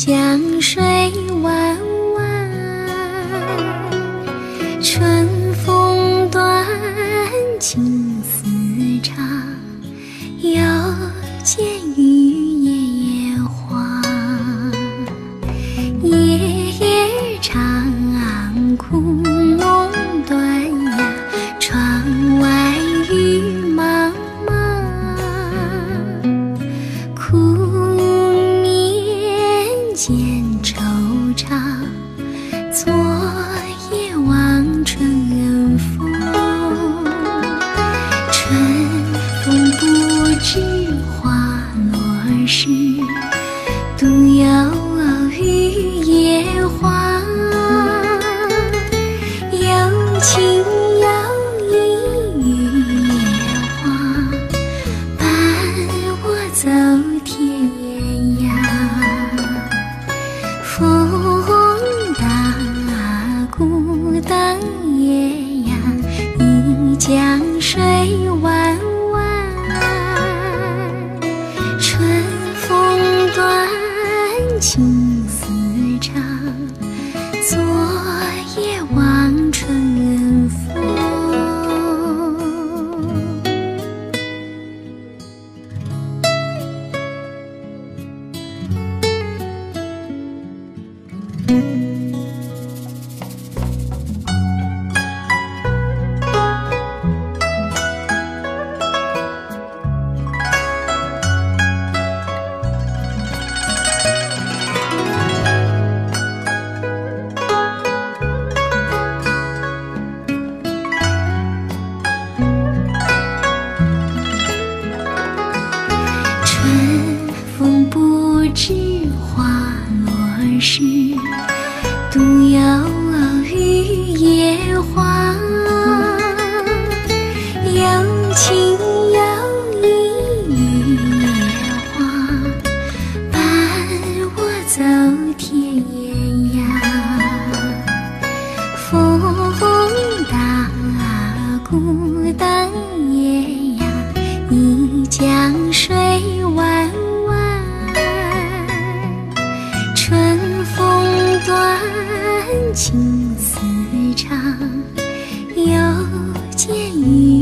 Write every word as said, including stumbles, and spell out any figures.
江水弯弯，春风短，青丝长。又见雨夜夜花，夜夜长，窟窿断呀，窗外雨茫茫。苦眠见惆怅，昨夜望春风。春风不知花落时，独有雨夜花。有情有义雨夜花，伴我走天涯。风大鼓荡夜呀，一江水弯弯。春风短，青丝长，昨夜望春风。春风不知花落时，独有雨夜花。有情有义雨夜花，伴我走天涯。风大鼓荡夜呀，一江水弯弯。春风短，青丝长，又见雨